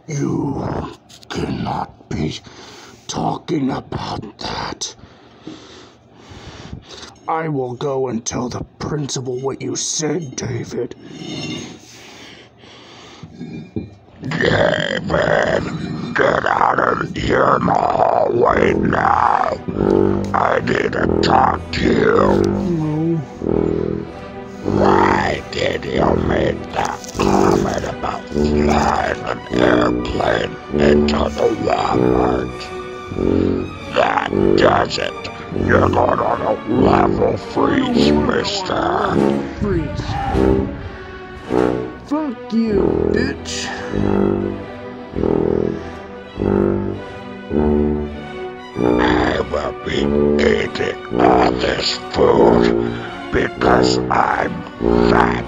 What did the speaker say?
You cannot be talking about that. I will go and tell the principal what you said, David. David, get out of here hallway now. I need to talk to you. No. Why did you make that comment about flying an airplane into the Walmart? That does it. You're going on a level freeze, mister. Freeze. Fuck you, bitch. I will be eating all this food because I'm fat.